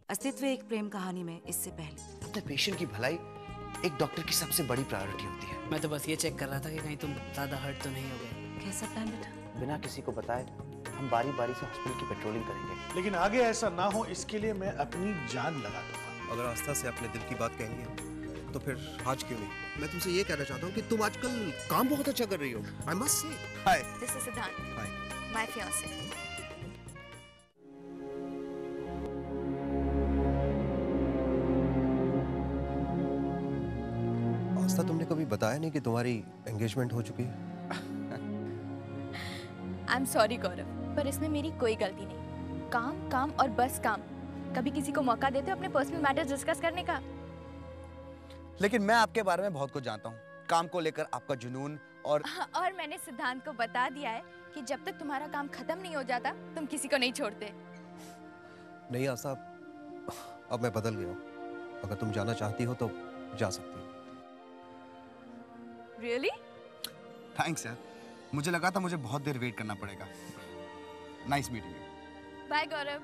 अस्तित्व एक प्रेम कहानी में इससे पहले। अपने पेशेंट की भलाई एक डॉक्टर की सबसे बड़ी प्रायोरिटी होती है। मैं तो बस ये चेक कर रहा था कि कहीं तुम ज्यादा हर्ट तो नहीं हो गए। कैसा प्लान बेटा? बिना किसी को बताए हम बारी बारी से हॉस्पिटल की पेट्रोलिंग करेंगे। लेकिन आगे ऐसा ना हो इसके लिए मैं अपनी जान लगा दूंगा। अगर आस्था से अपने दिल की बात कहनी है तो फिर आज क्यों नहीं? मैं तुमसे ये कहना चाहता हूँ कि तुम आजकल काम बहुत अच्छा कर रही हो। I must say. Hi. This is Siddhant. Hi. My fiancé. आस्था, तुमने कभी बताया नहीं कि तुम्हारी एंगेजमेंट हो चुकी है? I'm sorry गौरव, पर इसमें मेरी कोई गलती नहीं। काम काम और बस काम। कभी किसी को मौका देते हो अपने पर्सनल मैटर्स डिस्कस करने का? लेकिन मैं आपके बारे में बहुत कुछ जानता हूँ। काम को लेकर आपका जुनून और मैंने सिद्धांत को बता दिया है कि जब तक तुम्हारा काम खत्म नहीं हो जाता तुम किसी को नहीं छोड़ते। नहीं आस्था, अब मैं बदल गया हूँ। अगर तुम जाना चाहती हो तो जा सकती हो। Really? थैंक्स यार, मुझे लगा था मुझे बहुत देर वेट करना पड़ेगा। Nice meeting you. Bye Gaurav.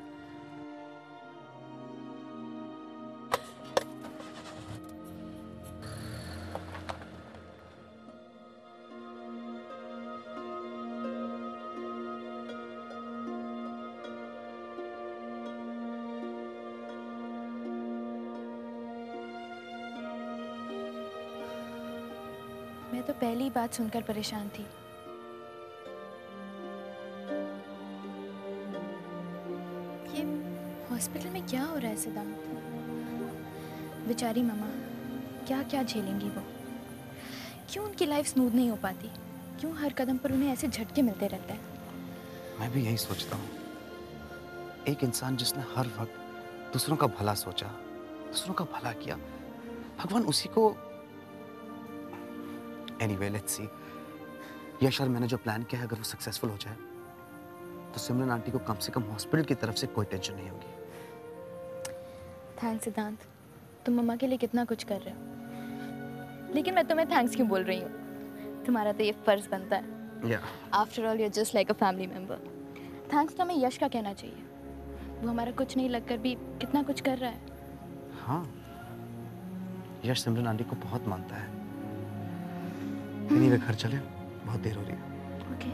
मैं तो पहली बात सुनकर परेशान थी। ये हॉस्पिटल में क्या हो रहा है सिद्धांत? बेचारी मम्मा क्या क्या झेलेंगी वो? क्यों उनकी लाइफ स्मूथ नहीं हो पाती? क्यों हर कदम पर उन्हें ऐसे झटके मिलते रहते हैं? मैं भी यही सोचता हूँ। एक इंसान जिसने हर वक्त दूसरों का भला सोचा, दूसरों का भला किया, भगवान उसी को। Anyway, let's see. यश और मैंने जो प्लान किया है अगर वो सक्सेसफुल हो जाए तो सिमरन आंटी को कम से कम हॉस्पिटल की तरफ से कोई टेंशन नहीं होगी। थैंक्स सिद्धांत, तुम मम्मा के लिए कितना कुछ कर रहे हो। लेकिन मैं तुम्हें थैंक्स क्यों बोल रही हूँ? तुम्हारा तो ये फर्ज बनता है। After all you are just like a family member. Thanks तो हमें यश का कहना चाहिए। वो हमारा कुछ नहीं लगकर भी कितना कुछ कर रहा है। हाँ, यश सिमरन आंटी को बहुत मानता है। Anyway, घर चले, बहुत देर हो रही है। Okay.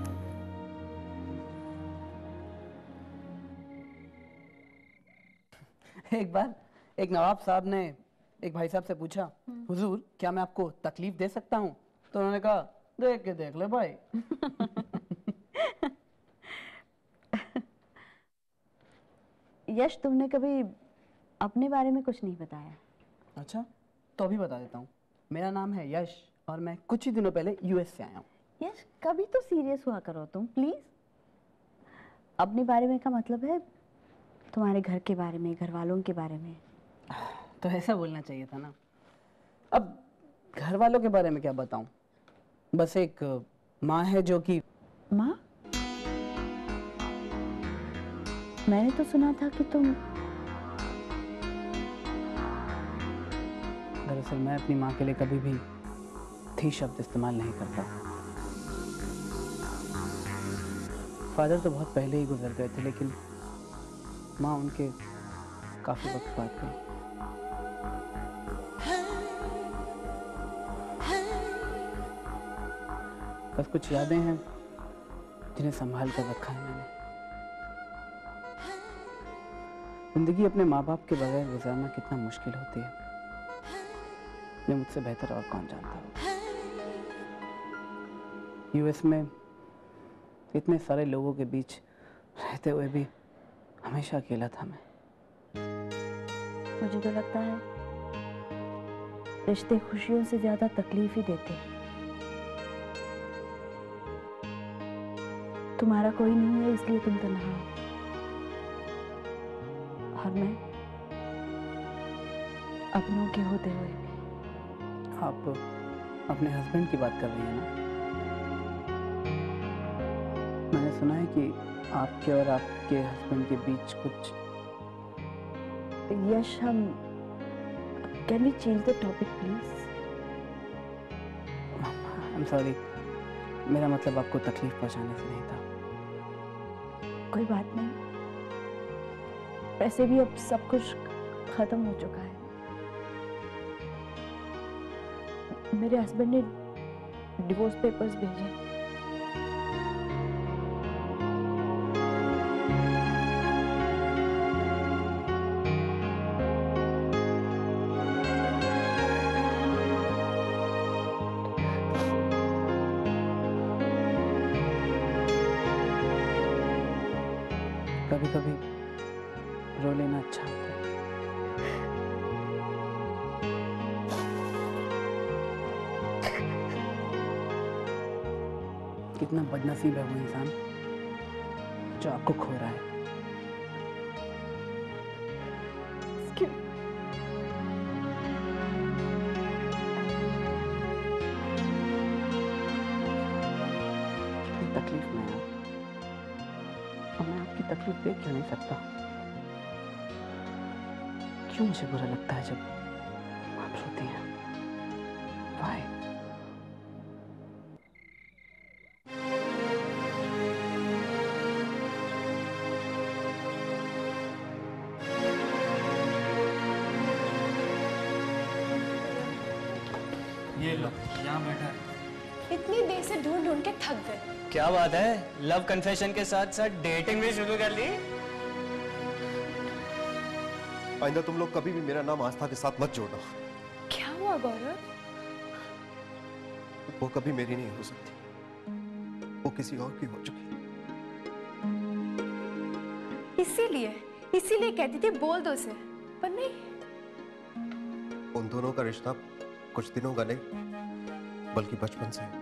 एक बार एक नवाब साहब ने एक भाई साहब से पूछा, हुजूर क्या मैं आपको तकलीफ दे सकता हूँ? तो उन्होंने कहा, देख के देख ले भाई। यश, तुमने कभी अपने बारे में कुछ नहीं बताया। अच्छा, तो अभी बता देता हूँ। मेरा नाम है यश और मैं कुछ ही दिनों पहले यूएस से आया हूँ। यश, कभी तो सीरियस हुआ करो तुम प्लीज। अपने बारे में का मतलब है तुम्हारे घर के बारे में, घर वालों के बारे में। तो ऐसा बोलना चाहिए था ना। अब घर वालों के बारे में क्या बताऊं? बस एक माँ है जो कि। माँ? मैंने तो सुना था कि तुम। दरअसल मैं अपनी माँ के लिए कभी भी थी शब्द इस्तेमाल नहीं करता। फादर तो बहुत पहले ही गुजर गए थे, लेकिन माँ उनके काफी वक्त बाद गई। बस कुछ यादें हैं जिन्हें संभाल कर रखा है मैंने। जिंदगी अपने माँ बाप के बगैर गुजारना कितना मुश्किल होती है, ये मुझसे बेहतर और कौन जानता हो। यूएस में इतने सारे लोगों के बीच रहते हुए भी हमेशा अकेला था मैं। मुझे तो लगता है रिश्ते खुशियों से ज्यादा तकलीफ ही देते हैं। तुम्हारा कोई नहीं है इसलिए तुम तन्हा हो, और मैं अपनों के होते हुए भी। आप अपने हस्बैंड की बात कर रही हैं ना? मैंने सुना है कि आपके और आपके हस्बैंड के बीच कुछ। यश, हम can we change the topic please? I am sorry, मेरा मतलब आपको तकलीफ पहुंचाने से नहीं था। कोई बात नहीं, वैसे भी अब सब कुछ खत्म हो चुका है। मेरे हस्बैंड ने डिवोर्स पेपर्स भेजे। कभी कभी रो लेना अच्छा होता है। कितना बदनसीब है वो इंसान जो आपको खो रहा है। कितनी तकलीफ में है और मैं आपकी तकलीफ देख क्यों नहीं सकता? क्यों मुझे बुरा लगता है जब आप रोती हैं? Why? ये लो, यहाँ बैठा है। इतनी देर से ढूंढ ढूंढ के थक गए। क्या बात है, लव कन्फेशन के साथ साथ डेटिंग भी शुरू कर ली? आइंदा तुम लोग कभी भी मेरा नाम आस्था के साथ मत जोड़ना। क्या हुआ गौरव? वो कभी मेरी नहीं हो सकती, वो किसी और की हो चुकी। इसीलिए कहती थी बोल दो उसे, पर नहीं। उन दोनों का रिश्ता कुछ दिनों का नहीं बल्कि बचपन से।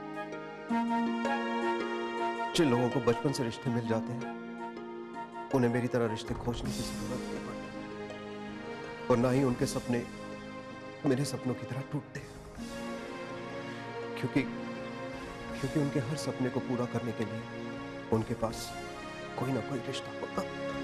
जिन लोगों को बचपन से रिश्ते मिल जाते हैं उन्हें मेरी तरह रिश्ते खोजने की जरूरत नहीं पड़ती, और ना ही उनके सपने मेरे सपनों की तरह टूटते, क्योंकि उनके हर सपने को पूरा करने के लिए उनके पास कोई ना कोई रिश्ता होता।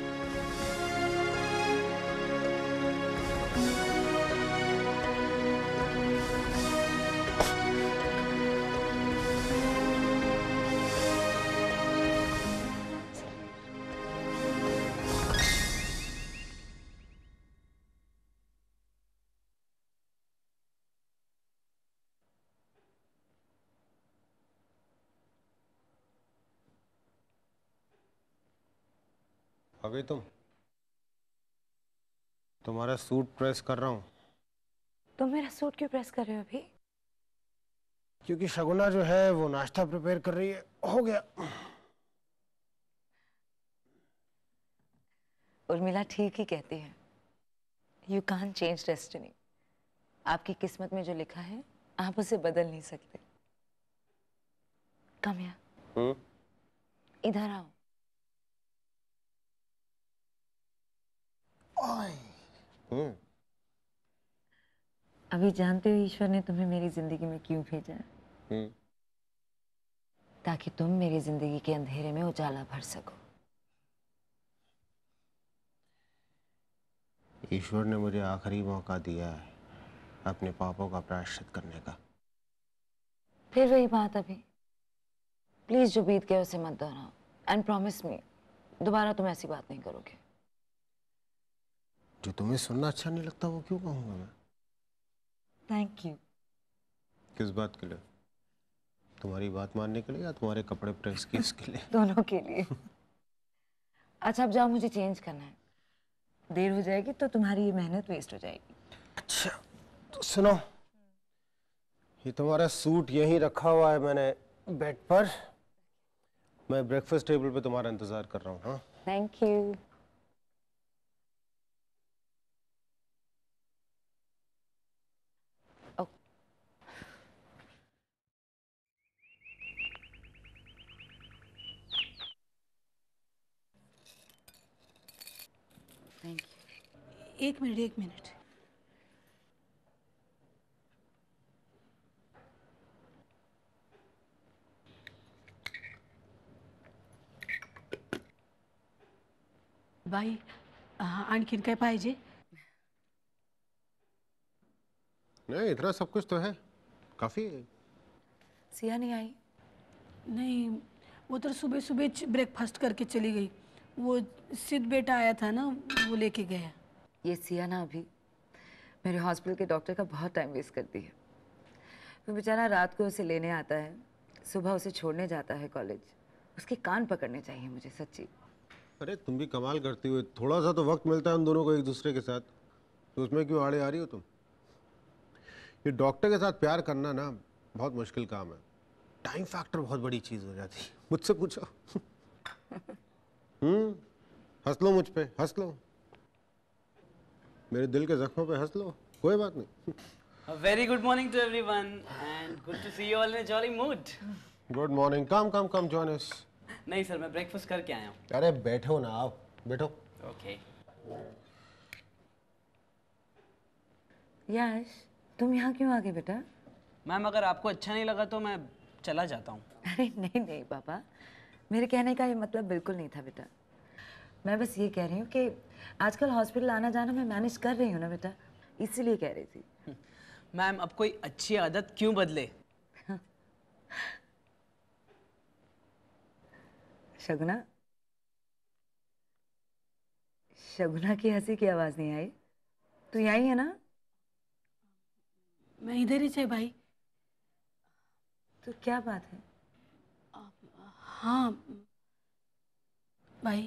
आ गई तुम्हारा सूट प्रेस कर रहा हूँ। तुम मेरा सूट क्यों प्रेस कर रहे हो अभी? क्योंकि शगुना जो है वो नाश्ता प्रिपेयर कर रही है। हो गया। उर्मिला ठीक ही कहती है, यू कांट चेंज डेस्टिनी। आपकी किस्मत में जो लिखा है आप उसे बदल नहीं सकते। कम हियर, इधर आओ। अभी जानते हो ईश्वर ने तुम्हें मेरी जिंदगी में क्यों भेजा है? ताकि तुम मेरी जिंदगी के अंधेरे में उजाला भर सको। ईश्वर ने मुझे आखिरी मौका दिया है अपने पापों का प्रायश्चित करने का। फिर वही बात अभी, प्लीज जो बीत गया उसे मत दोहराओ, एंड प्रॉमिस मी दोबारा तुम ऐसी बात नहीं करोगे। जो तुम्हें सुनना अच्छा नहीं लगता वो क्यों कहूंगा मैं? Thank you. किस बात के लिए? तुम्हारी बात मानने के लिए या तुम्हारे कपड़े प्रेस की इसके लिए? दोनों के लिए। अच्छा अब जाओ, मुझे चेंज करना है, देर हो जाएगी तो तुम्हारी ये मेहनत वेस्ट हो जाएगी। अच्छा तो सुनो, ये तुम्हारा सूट यहीं रखा हुआ है मैंने बेड पर। मैं ब्रेकफास्ट टेबल पे तुम्हारा इंतजार कर रहा हूँ। हाँ, थैंक यू। Thank you. एक मिनट। बाई, आणखीन काय पाहिजे? नहीं इतना सब कुछ तो है, काफी है। सिया नहीं आई? नहीं, वो तो सुबह सुबह ब्रेकफास्ट करके चली गई। वो सिद्ध बेटा आया था ना, वो लेके गया। ये सिया ना अभी मेरे हॉस्पिटल के डॉक्टर का बहुत टाइम वेस्ट करती है। वो बेचारा रात को उसे लेने आता है, सुबह उसे छोड़ने जाता है कॉलेज। उसके कान पकड़ने चाहिए मुझे, सच्ची। अरे तुम भी कमाल करती हो, थोड़ा सा तो वक्त मिलता है उन दोनों को एक दूसरे के साथ, तो उसमें क्यों आड़े आ रही हो तुम? ये डॉक्टर के साथ प्यार करना ना बहुत मुश्किल काम है। टाइम फैक्टर बहुत बड़ी चीज हो जाती है। मुझसे पूछो। हंस लो मुझ पे, हंस लो, मेरे दिल के जख्मों पे हंस लो, कोई बात नहीं। A very good morning to everyone and good to see you all in a jolly mood. Good morning, come join us. नहीं सर, मैं ब्रेकफास्ट करके आया हूँ। अरे बैठो ना, आओ बैठो। ओके। यश, तुम यहाँ क्यों आ गए बेटा? मैम अगर आपको अच्छा नहीं लगा तो मैं चला जाता हूँ। अरे नहीं नहीं पापा, मेरे कहने का ये मतलब बिल्कुल नहीं था बेटा। मैं बस ये कह रही हूँ कि आजकल हॉस्पिटल आना जाना मैं मैनेज कर रही हूँ ना बेटा, इसीलिए कह रही थी। मैम अब कोई अच्छी आदत क्यों बदले? शगुना, शगुना की हंसी की आवाज नहीं आई। तू यहीं है ना? मैं इधर ही से भाई। तो क्या बात है? हाँ भाई,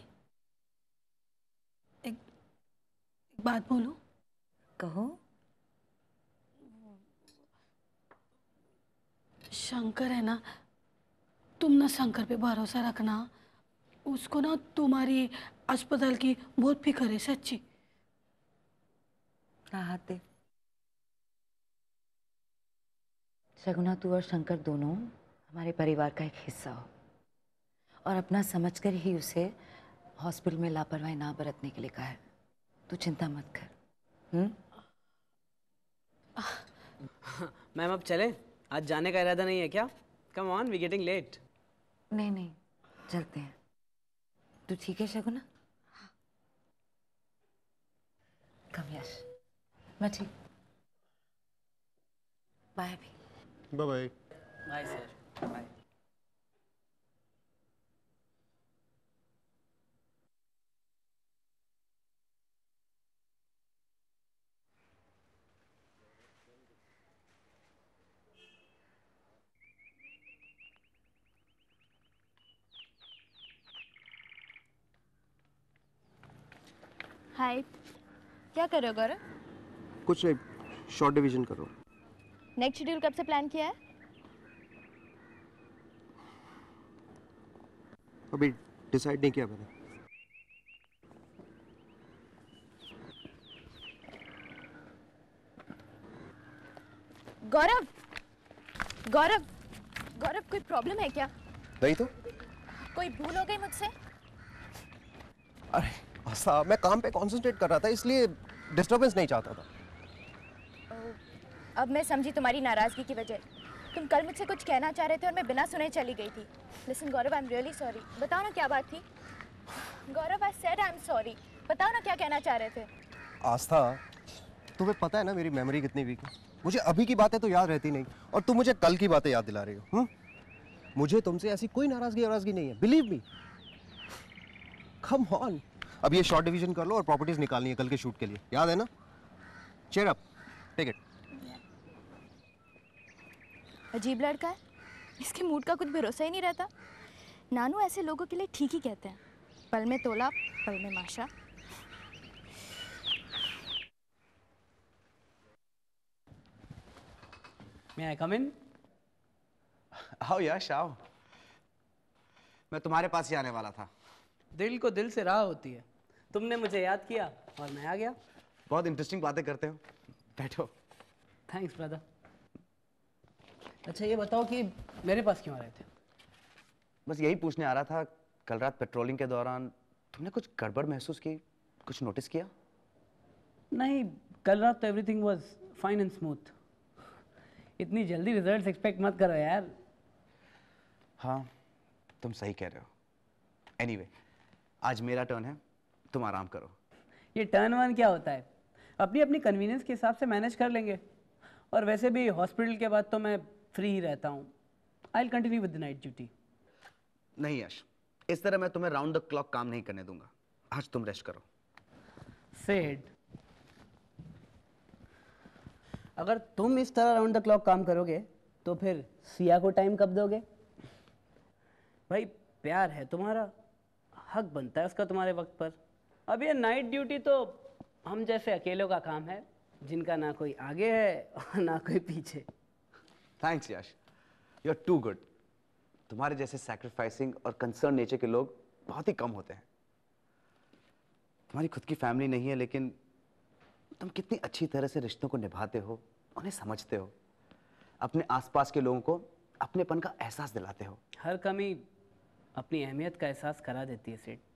एक बात बोलूं? कहो। शंकर है ना, तुम ना शंकर पे भरोसा रखना। उसको ना तुम्हारी अस्पताल की बहुत फिक्र है, सच्ची। हाथ दे। शगुना, तू और शंकर दोनों हमारे परिवार का एक हिस्सा हो और अपना समझकर ही उसे हॉस्पिटल में लापरवाही ना बरतने के लिए कहा है। तू चिंता मत कर। मैम अब चलें? आज जाने का इरादा नहीं है क्या? Come on, we getting late. नहीं नहीं, चलते हैं। तू ठीक है शगुना? कम यश, मैं ठीक। बाय अभी। Bye bye. Bye sir, bye. Hi, क्या कर रहे हो गौरव? कुछ नहीं, शॉर्ट डिवीजन कर रहा हूँ। नेक्स्ट शेड्यूल कब से प्लान किया है? अभी डिसाइड नहीं किया मैंने। गौरव, गौरव, गौरव, कोई प्रॉब्लम है क्या? नहीं तो। कोई भूल हो गई मुझसे? अरे आस्था, मैं काम पे कंसंट्रेट कर रहा था, इसलिए डिस्टरबेंस नहीं चाहता था। अब मैं समझी तुम्हारी नाराजगी की वजह। तुम कल मुझसे कुछ कहना चाह रहे थे और मैं बिना सुने चली गई थी। Listen Gaurav, I am really sorry. बताओ ना क्या बात थी? Gaurav, I said I am sorry. बताओ ना क्या कहना चाह रहे थे? आस्था, तुम्हें पता है ना मेरी मेमोरी कितनी वीक है। मुझे अभी की बातें तो याद रहती नहीं और तुम मुझे कल की बातें याद दिला रही हो। मुझे तुमसे ऐसी कोई नाराजगी नहीं है, बिलीव मी। कम ऑन, अब ये शॉर्ट डिवीजन कर लो और प्रॉपर्टीज निकालनी है कल के शूट के लिए, याद है ना? Cheer up, take it. अजीब लड़का है, इसके मूड का कुछ भरोसा ही नहीं रहता। नानू ऐसे लोगों के लिए ठीक ही कहते हैं, पल में तोला पल में माशा। May I come in? आओ यश, आओ। मैं तुम्हारे पास ही आने वाला था। दिल को दिल से राह होती है। तुमने मुझे याद किया और मैं आ गया। बहुत इंटरेस्टिंग बातें करते हो, बैठो। Thanks brother. अच्छा ये बताओ कि मेरे पास क्यों आ रहे थे? बस यही पूछने आ रहा था, कल रात पेट्रोलिंग के दौरान तुमने कुछ गड़बड़ महसूस की, कुछ नोटिस किया? नहीं, कल रात तो everything was fine and smooth. इतनी जल्दी रिजल्ट्स एक्सपेक्ट मत करो यार। हाँ, तुम सही कह रहे हो। एनीवे, आज मेरा टर्न है, तुम आराम करो। ये टर्न वन क्या होता है? अपनी अपनी कन्वीनियंस के हिसाब से मैनेज कर लेंगे। और वैसे भी हॉस्पिटल के बाद तो मैं फ्री ही रहता हूँ। I will continue with the night duty. नहीं यश, इस तरह मैं तुम्हें राउंड द क्लॉक काम नहीं करने दूंगा। आज तुम रेस्ट करो। सेड, अगर तुम इस तरह राउंड द क्लॉक काम करोगे तो फिर सिया को टाइम कब दोगे? भाई प्यार है तुम्हारा, हक बनता है उसका तुम्हारे वक्त पर। अब ये नाइट ड्यूटी तो हम जैसे अकेलों का काम है, जिनका ना कोई आगे है और ना कोई पीछे। Thanks Yash, you are too good. तुम्हारे जैसे सैक्रिफाइसिंग और कंसर्न नेचर के लोग बहुत ही कम होते हैं। तुम्हारी खुद की फैमिली नहीं है, लेकिन तुम कितनी अच्छी तरह से रिश्तों को निभाते हो, उन्हें समझते हो, अपने आसपास के लोगों को अपनेपन का एहसास दिलाते हो। हर कमी अपनी अहमियत का एहसास करा देती है सेठ।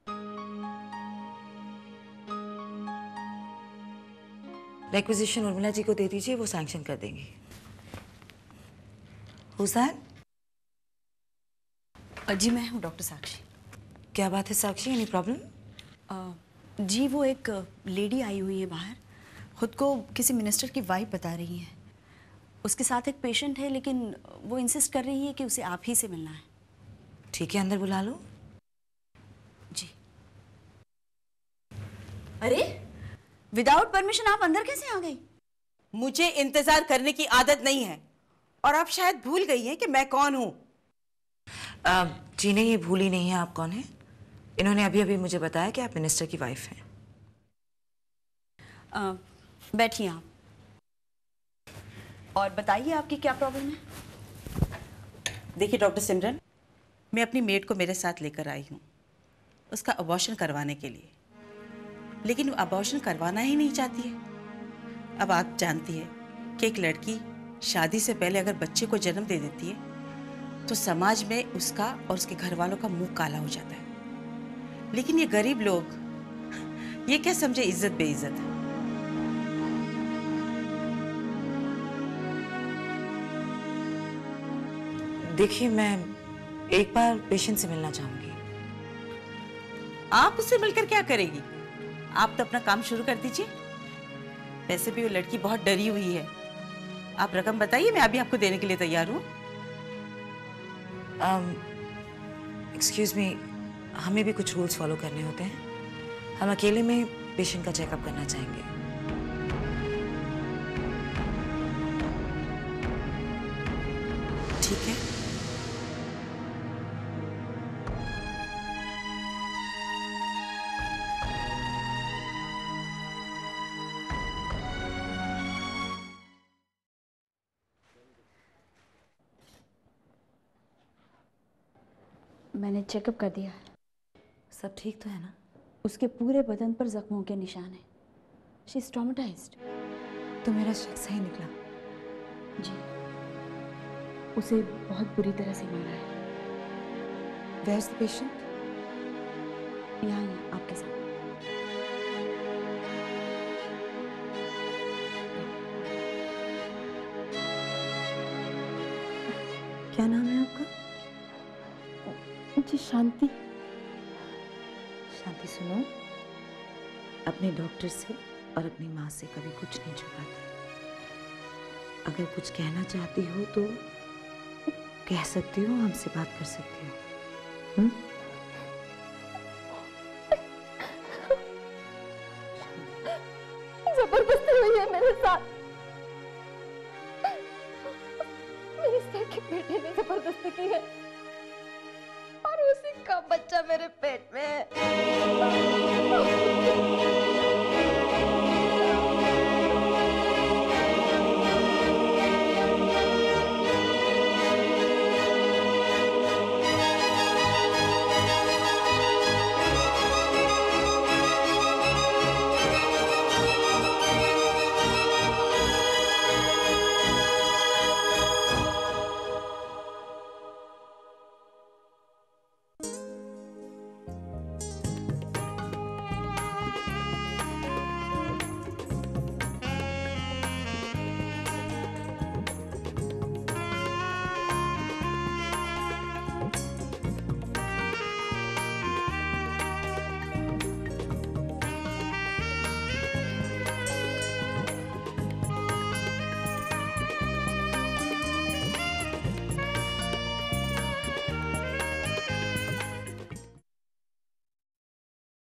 रिक्विजिशन उर्मिला जी को दे दीजिए, वो सैंक्शन कर देंगी। हुसैन? जी मैं हूँ डॉक्टर साक्षी। क्या बात है साक्षी, एनी प्रॉब्लम? जी वो एक लेडी आई हुई है बाहर, खुद को किसी मिनिस्टर की वाइफ बता रही है। उसके साथ एक पेशेंट है, लेकिन वो इंसिस्ट कर रही है कि उसे आप ही से मिलना है। ठीक है, अंदर बुला लो। जी। अरे विदाउट परमिशन आप अंदर कैसे आ गई? मुझे इंतजार करने की आदत नहीं है, और आप शायद भूल गई हैं कि मैं कौन हूं। जी नहीं, ये भूली नहीं है आप कौन हैं। इन्होंने अभी अभी मुझे बताया कि आप मिनिस्टर की वाइफ हैं। बैठिए आप, और बताइए आपकी क्या प्रॉब्लम है? देखिए डॉक्टर सिमरन, मैं अपनी मेड को मेरे साथ लेकर आई हूँ उसका अबॉर्शन करवाने के लिए, लेकिन वो अबॉर्शन करवाना ही नहीं चाहती है। अब आप जानती है कि एक लड़की शादी से पहले अगर बच्चे को जन्म दे देती है तो समाज में उसका और उसके घर वालों का मुंह काला हो जाता है। लेकिन ये गरीब लोग ये क्या समझे इज्जत बेइज्जत है। देखिए, मैं एक बार पेशेंट से मिलना चाहूंगी। आप उससे मिलकर क्या करेगी? आप तो अपना काम शुरू कर दीजिए। वैसे भी वो लड़की बहुत डरी हुई है। आप रकम बताइए, मैं अभी आपको देने के लिए तैयार हूँ। एक्सक्यूज मी, हमें भी कुछ रूल्स फॉलो करने होते हैं। हम अकेले में पेशेंट का चेकअप करना चाहेंगे। ठीक है? मैंने चेकअप कर दिया है। सब ठीक तो है ना? उसके पूरे बदन पर जख्मों के निशान हैं। She is traumatised. तो मेरा शक सही निकला। जी, उसे बहुत बुरी तरह से मारा है। Where is the patient? यहाँ ही आपके साथ। क्या नाम है आपका? जी शांति। शांति, सुनो, अपने डॉक्टर से और अपनी माँ से कभी कुछ नहीं छुपाते। अगर कुछ कहना चाहती हो तो कह सकती हो, हमसे बात कर सकती हो। जबरदस्ती हुई है मेरे साथ। मेरे सर के बेटे ने जबरदस्ती की है, और उसी का बच्चा मेरे पेट में है।